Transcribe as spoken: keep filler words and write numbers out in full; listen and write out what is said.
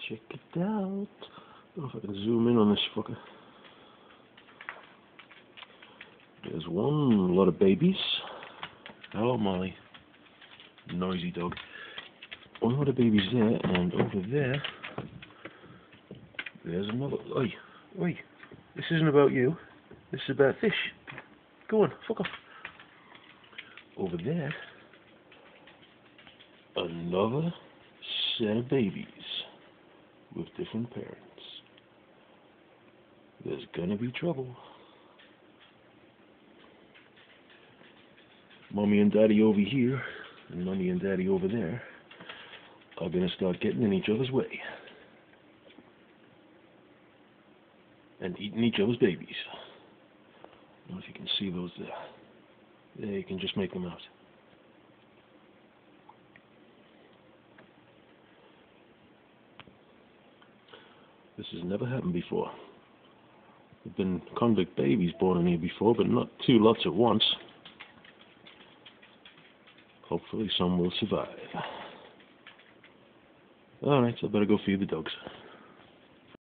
Check it out. I don't know if I can zoom in on this fucker. There's one lot of babies. Hello, Molly. Noisy dog. One lot of babies there, and over there, there's another. Oi, oi. This isn't about you. This is about fish. Go on, fuck off. Over there, another set of babies with different parents. There's gonna be trouble. Mommy and Daddy over here, and Mommy and Daddy over there are gonna start getting in each other's way. And eating each other's babies. I don't know if you can see those there. There, you can just make them out. This has never happened before. There have been convict babies born in here before, but not two lots at once. Hopefully some will survive. Alright, so I better go feed the dogs.